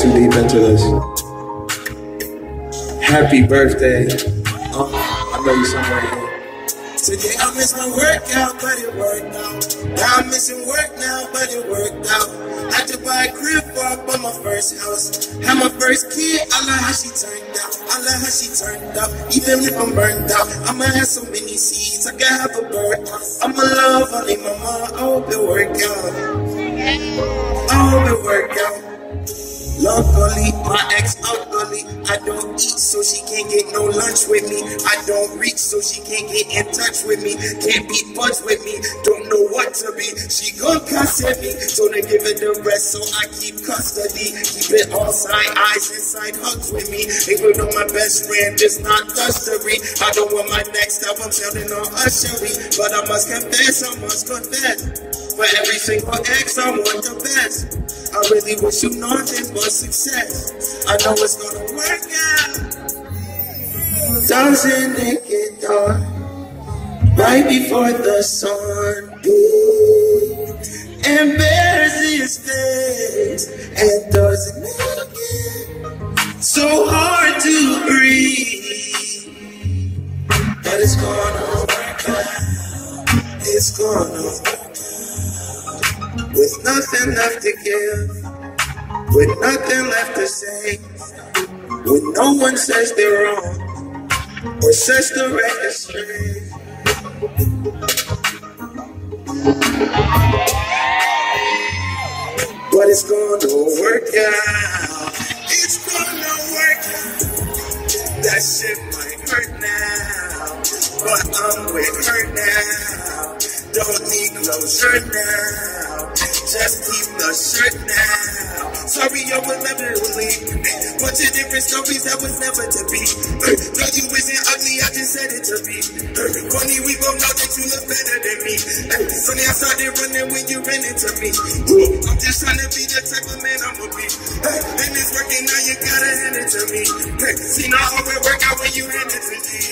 too deep into this. Happy birthday. I know you somewhere here. Today I missed my workout, but it worked out. Now I'm missing work now, but it worked out. Had to buy a crib for I bought my first house. Had my first kid, I love how she turned out. I love how she turned out. Even if I'm burned out, I'ma have so many seeds, I can have a bird. I'ma love only my mom, I hope it work out. I hope it work out. Luckily, my ex ugly. I don't eat, so she can't get no lunch with me. I don't reach, so she can't get in touch with me. Can't be buds with me, don't know what to be. She gon' cuss at me, so they give it the rest, so I keep custody. Keep it all side eyes and side hugs with me. Even though my best friend is not custody. I don't want my next album sounding on Ushery, but I must confess, I must confess. For every single ex, I want the best. I really wish you nothing but success. I know it's gonna work out. Doesn't it get dark right before the sun and bears his face? And doesn't it get so hard to breathe? But it's gonna work out. It's gonna work out. With nothing left to give, with nothing left to say, when no one says they're wrong or says the record straight. But it's gonna work out. It's gonna work out. That shit might hurt now, but I'm with her now. Don't need closure now. Just keep the shirt now. Sorry, I will never leave. Bunch of different stories that was never to be. No, you isn't ugly, I just said it to be. Funny, we both know that you look better than me. Funny, I started running when you ran into me. I'm just trying to be the type of man I'ma be. And it's working now, you gotta hand it to me. See, not always work out when you hand it to me.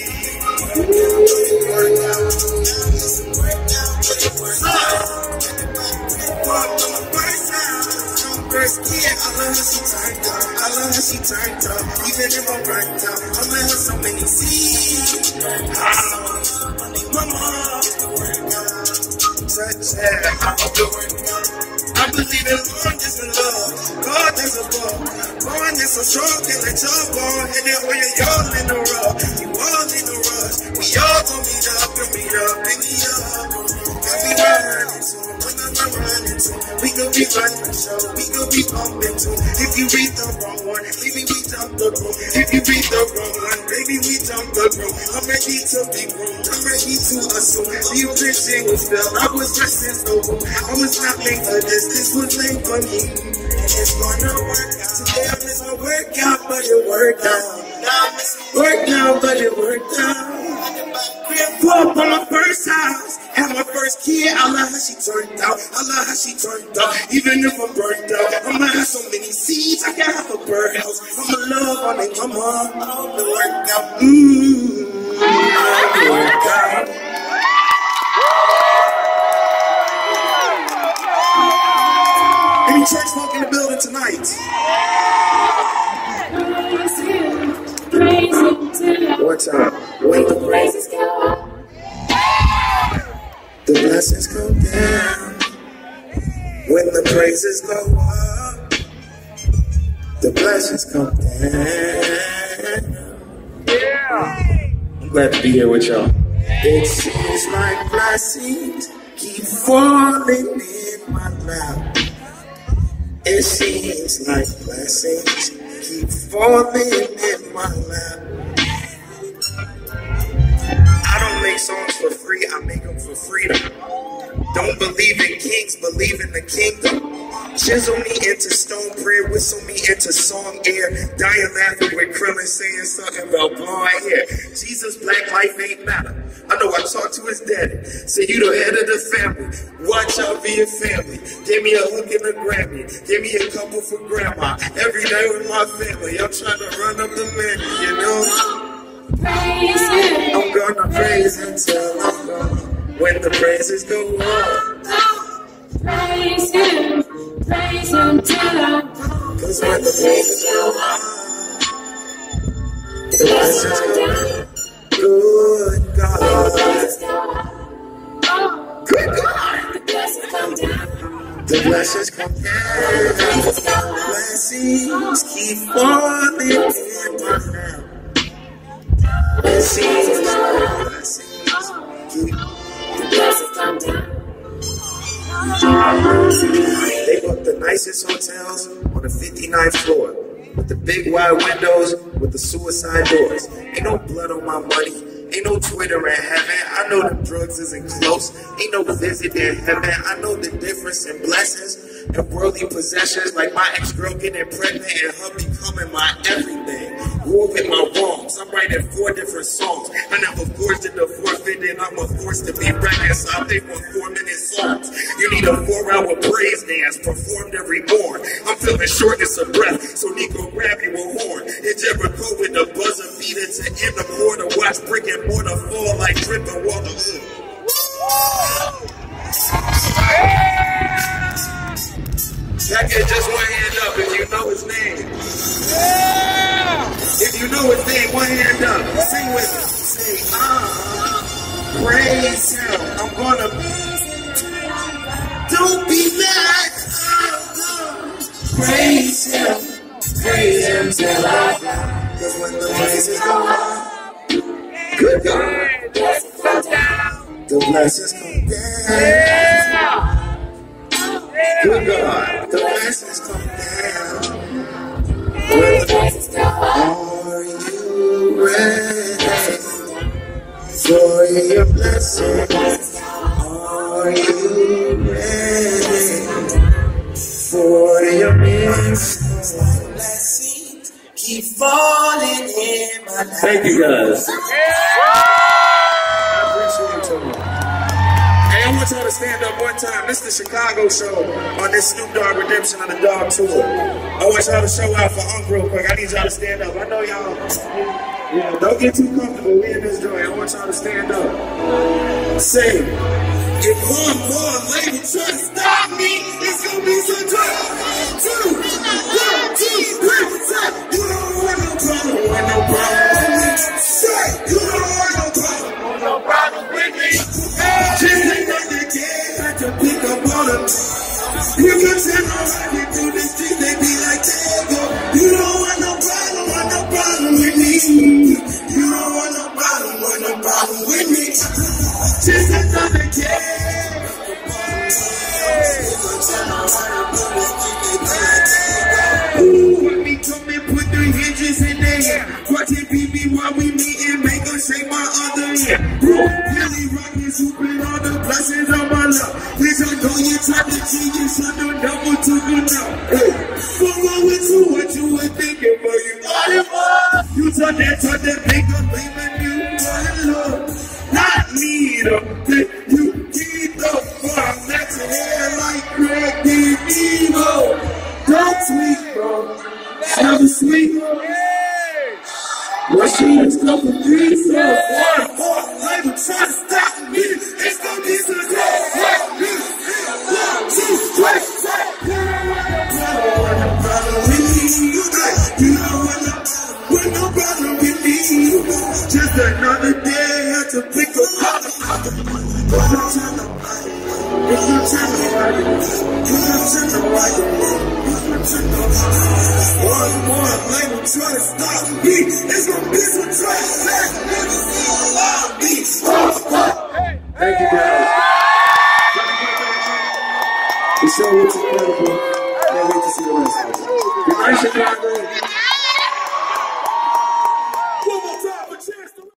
Work out. First kid, I love how she turned up. I love how she turned up. Even if I'm burnt out, I'ma have so many seeds. Mama, such I hope it work out. I believe in long distance love. God is above. Born is so strong, can't let y'all born. And then when y'all in the rough, you all in the rush. We all gon' meet up and meet up and meet up. And we running to when I'm running to. We could be running the show, we could be bumping too. If you read the wrong one, maybe we jump the room. If you read the wrong one, maybe we jump the room. I'm ready to be groomed, I'm ready to assume. The vision was filled, I was dressed in the room. I was not made for this was made for me. And it's gonna work out. Today I miss my workout, but it worked out. Now I miss work now, but it worked out. Grew up on my first house, had my first kid. I love how she turned out. I love how she turned out. Even if I'm burnt out, I'ma have so many seeds. I can have a birdhouse. I'ma love on it, mama. I hope it work out. I hope it work out. Any church folk in the building tonight? One time. When the praises go up, the blessings come down. When the praises go up, the blessings come down. Yeah. I'm glad to be here with y'all. It seems like blessings keep falling in my lap. It seems like blessings keep falling in my lap. I don't make songs for free, I make them for freedom. Don't believe in kings, believe in the kingdom. Chisel me into stone prayer, whistle me into song air. Dying laughing with Krillin saying something about blonde hair. Jesus, black life ain't matter. I know I talked to his daddy, said you the head of the family. Watch out for your family. Gave me a hook and a Grammy. Gave me a couple for grandma. Every day with my family, I'm trying to run up the menu, you know? Praise him. I'm gonna praise until I'm gone. When the praises go up, Praise him. praise Him till I Cause when the praises go up, the blessings go down. Good God. Good God. The blessings come down. The blessings come down. Blessings keep falling in my hand. Blessings keep. The blessings come down. They booked the nicest hotels on the 59th floor, with the big wide windows with the suicide doors. Ain't no blood on my money. Ain't no Twitter in heaven. I know them drugs isn't close. Ain't no visit in heaven. I know the difference in blessings and worldly possessions, like my ex-girl getting pregnant and her becoming my everything. Grew up in my wrongs. I'm writing 4 different songs. I never forced it to forfeit, and I'm forced to be reconciled. They want 4-minute songs. You need a 4-hour praise dance performed every morn. I'm feeling shortness of breath, so Nico grab you a horn. In Jericho with the buzzer beater to end the quarter. Watch brick and mortar fall like dripping water. That get just one hand up if you know his name. If you know his name, one hand up. Sing with me. Say, praise him. I'm gonna don't be mad. Praise him till I die. Cause when the praises go up, good God, the blessings come down. Good God, the blessings come down. When the praises go up, are you ready for your blessings? Are you ready for your blessings? Blessings keep falling in my life. Thank you guys. I appreciate you. Hey, I want y'all to stand up one time. This is the Chicago show on this Snoop Dogg Redemption on the Dogg tour. I want y'all to show out for Unc real quick. I need y'all to stand up. I know y'all, don't get too comfortable. We in this joint. I want y'all to stand up. Say, if one more label try to stop me, it's gonna be some trouble. 2, 1, 2, 3, say, you don't want no problem, want no problem with me. Say, you don't want no problem, want no problem with me. Just ain't nothing I can pick up on them. You can tell them I can do this thing, they be like, there you go. You don't want no problem with me. You don't want no problem with me. Just another kid. Want me come and put the hinges in there. Watch it beat me while we meet and make her shake my other hand. Really rockin', swooping all the blessings on my love. Bitch, I know you tried to cheat, you should know double to the now. Hey, what's wrong with you? What you were thinking, but you got it all. You told that big up, leaving you for love. Not me, though. You need the fuck. That's your hair like Greg Evo. Don't sweet, bro. Have a sweet. What she is couple 3, so 1 more label try to stop me. It's gonna be some good. 1, 2, 3, 4. You don't want no problem with me. You don't want no problem with me. Just another day I had to pick a up. One more label try to stop me. It's gonna be some trash. Thank you guys. The show was incredible. Can't wait to see the rest of it. Good night, Chicago.